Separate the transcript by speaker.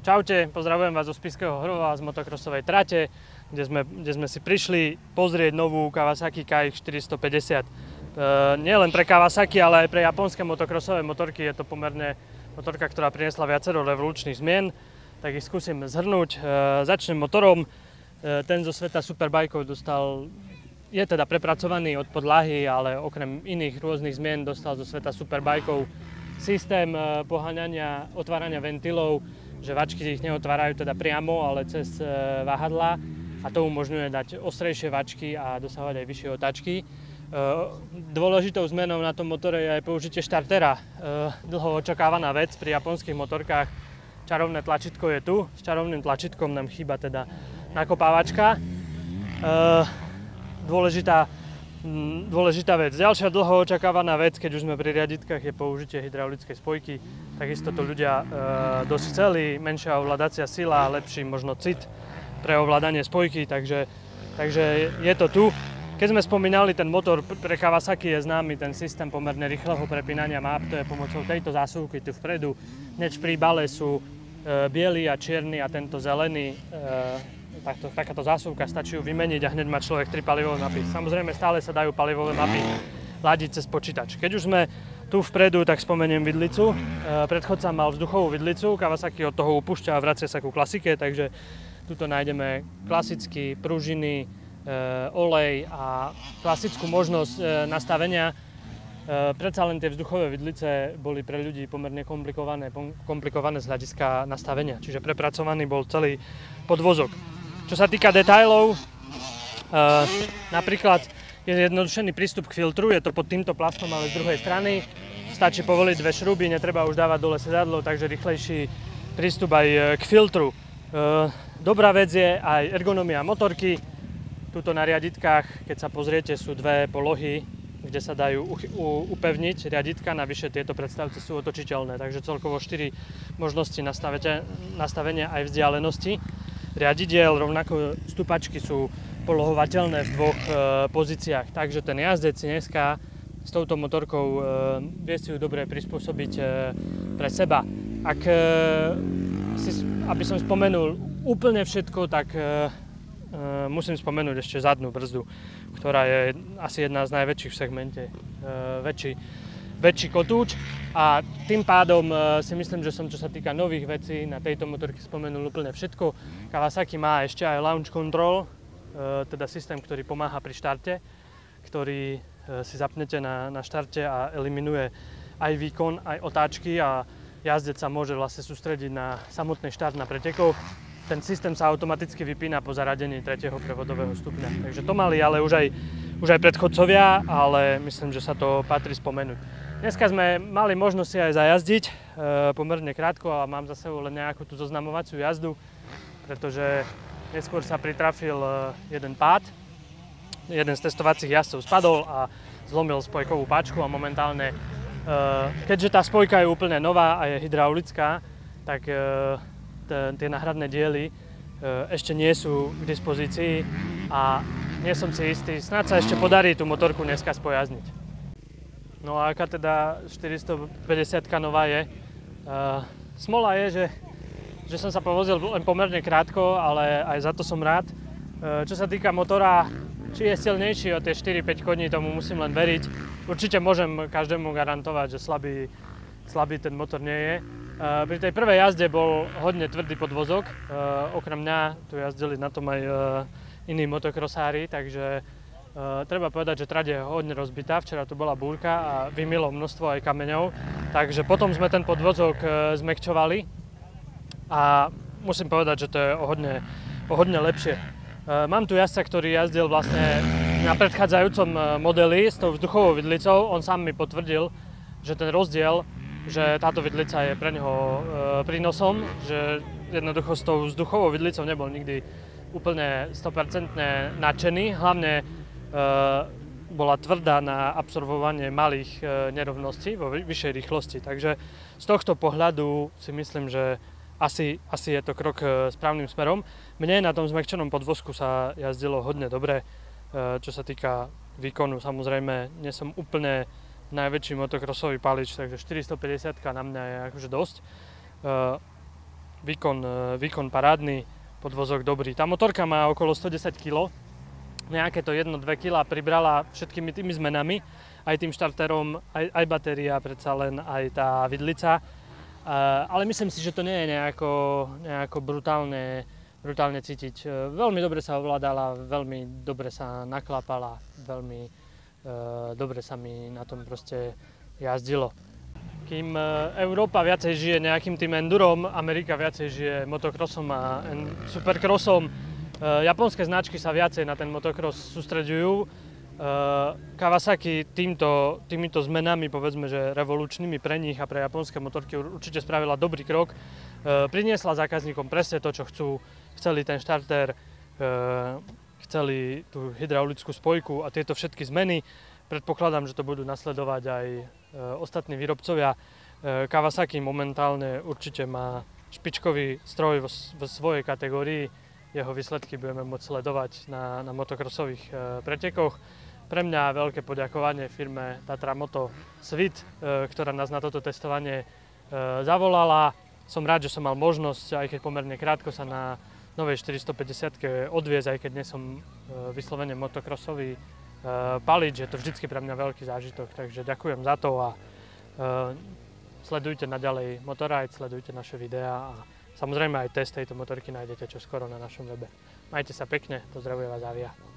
Speaker 1: Čaute, pozdravujem vás zo Spišského Hrova z motokrosovej trate, kde sme si prišli pozrieť novú Kawasaki KX 450. Nielen pre Kawasaki, ale aj pre japonské motokrosové motorky je to pomerne motorka, ktorá priniesla viacero revolučných zmien. Tak ich skúsim zhrnúť. Začnem motorom. Ten zo sveta superbajkov je teda prepracovaný od podlahy, ale okrem iných rôznych zmien dostal zo sveta superbajkov systém poháňania, otvárania ventilov, že vačky ich neotvárajú teda priamo, ale cez váhadlá, a to umožňuje dať ostrejšie vačky a dosahovať aj vyššie otáčky. Dôležitou zmenou na tom motore je aj použitie štartera. Dlho očakávaná vec pri japonských motorkách. Čarovné tlačítko je tu, s čarovným tlačítkom nám chýba teda nakopávačka. Dôležitá vec. Ďalšia dlho očakávaná vec, keď už sme pri riaditkách, je použitie hydraulickej spojky. Takisto to ľudia dosť chceli, menšia ovládacia sila, lepší možno cit pre ovládanie spojky, takže je to tu. Keď sme spomínali, ten motor pre Kawasaki je známy ten systém pomerne rýchleho prepínania map, to je pomocou tejto zásuvky tu vpredu. Hneď v príbale sú biely a čierny a tento zelený. Takáto zásuvka, stačí ju vymeniť a hneď má človek 3 palivové mapy. Samozrejme stále sa dajú palivové mapy ladiť cez počítač. Keď už sme tu vpredu, tak spomeniem vidlicu. Predchodca mal vzduchovú vidlicu, Kawasaki od toho upúšťa a vracia sa ku klasike, takže tuto nájdeme klasický pružiny, olej a klasickú možnosť nastavenia. Predsa len tie vzduchové vidlice boli pre ľudí pomerne komplikované z hľadiska nastavenia, čiže prepracovaný bol celý podvozok. Čo sa týka detailov, napríklad je zjednodušený prístup k filtru, je to pod týmto plastom, ale z druhej strany. Stačí povoliť 2 šruby, netreba už dávať dole sedadlo, takže rýchlejší prístup aj k filtru. Dobrá vec je aj ergonomia motorky. Tuto na riaditkách, keď sa pozriete, sú 2 polohy, kde sa dajú upevniť riaditka, navyše tieto predstavce sú otočiteľné, takže celkovo 4 možnosti nastavenia aj vzdialenosti riadidiel, rovnako stupačky sú polohovateľné v 2 pozíciách, takže ten jazdec si dneska s touto motorkou vie si ju dobre prispôsobiť pre seba. Aby som spomenul úplne všetko, tak musím spomenúť ešte zadnú brzdu, ktorá je asi jedna z najväčších v segmente, väčší kotúč, a tým pádom si myslím, že som, čo sa týka nových vecí, na tejto motorke spomenul úplne všetko. Kawasaki má ešte aj launch control, teda systém, ktorý pomáha pri štarte, ktorý si zapnete na štarte a eliminuje aj výkon, aj otáčky, a jazdec sa môže vlastne sústrediť na samotný štart na pretekoch. Ten systém sa automaticky vypína po zaradení 3. prevodového stupňa. Takže to mali ale už aj predchodcovia, ale myslím, že sa to patrí spomenúť. Dneska sme mali možnosť si aj zajazdiť pomerne krátko a mám za sebou len nejakú tú zoznamovaciu jazdu, pretože neskôr sa pritrafil jeden pád. Jeden z testovacích jazdcov spadol a zlomil spojkovú páčku a momentálne, keďže tá spojka je úplne nová a je hydraulická, tak tie náhradné diely ešte nie sú k dispozícii a nie som si istý, snáď sa ešte podarí tú motorku dneska spojazniť. No a aká teda 450-ka nová je? Smola je, že som sa povozil len pomerne krátko, ale aj za to som rád. Čo sa týka motora, či je silnejší o tie 4-5 koní, tomu musím len veriť. Určite môžem každému garantovať, že slabý ten motor nie je. Pri tej prvej jazde bol hodne tvrdý podvozok. Okrem mňa tu jazdili na tom aj iní motokrosári, takže treba povedať, že trať je hodne rozbitá. Včera tu bola búrka a vymilo množstvo aj kameňov, takže potom sme ten podvozok zmäkčovali a musím povedať, že to je o hodne lepšie. Mám tu jazdca, ktorý jazdil vlastne na predchádzajúcom modeli s tou vzduchovou vidlicou. On sám mi potvrdil, že ten rozdiel, že táto vidlica je pre neho prínosom, že jednoducho s tou vzduchovou vidlicou nebol nikdy úplne 100% nadšený. Hlavne bola tvrdá na absorbovanie malých nerovností vo vyššej rýchlosti. Takže z tohto pohľadu si myslím, že asi je to krok správnym smerom. Mne na tom zmäkčenom podvozku sa jazdilo hodne dobre, čo sa týka výkonu. Samozrejme, nie som úplne najväčší motokrosový palič, takže 450 na mňa je akože dosť. výkon parádny, podvozok dobrý. Tá motorka má okolo 110 kg, nejaké to 1-2 kg pribrala všetkými tými zmenami, aj tým štarterom, aj batéria, predsa len aj tá vidlica. Ale myslím si, že to nie je nejako brutálne cítiť. Veľmi dobre sa ovládala, veľmi dobre sa naklápala, veľmi dobre sa mi na tom proste jazdilo. Kým Európa viacej žije nejakým tým endurom, Amerika viacej žije motocrossom a supercrossom. Japonské značky sa viacej na ten motocross sústreďujú. Kawasaki týmito zmenami, povedzme, že revolučnými pre nich a pre japonské motorky určite spravila dobrý krok. Priniesla zákazníkom presne to, čo chcú. Chceli ten štarter, chceli tú hydraulickú spojku a tieto všetky zmeny. Predpokladám, že to budú nasledovať aj ostatní výrobcovia. Kawasaki momentálne určite má špičkový stroj vo svojej kategórii. Jeho výsledky budeme môcť sledovať na motocrossových pretekoch. Pre mňa veľké poďakovanie firme Tatra Moto Svit, ktorá nás na toto testovanie zavolala. Som rád, že som mal možnosť, aj keď pomerne krátko, sa na novej 450 odviezť, aj keď nie som vyslovene motocrossový palič, je to vždycky pre mňa veľký zážitok, takže ďakujem za to a sledujte naďalej Motorride, sledujte naše videá a samozrejme aj test tejto motorky nájdete čoskoro na našom webe. Majte sa pekne, pozdravuje vás Avia.